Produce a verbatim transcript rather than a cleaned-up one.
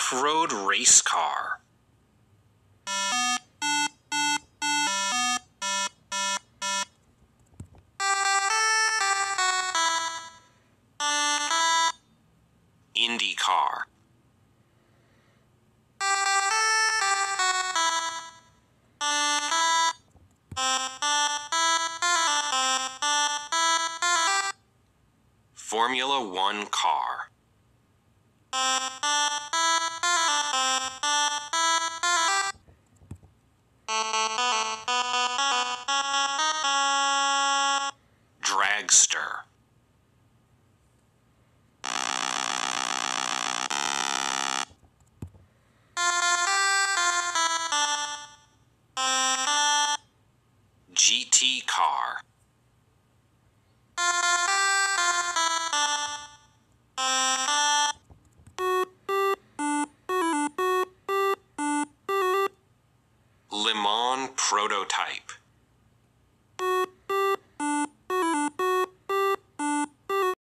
Off-road race car. Indy car. Formula One car. Dragster. G T car. Le Mans prototype.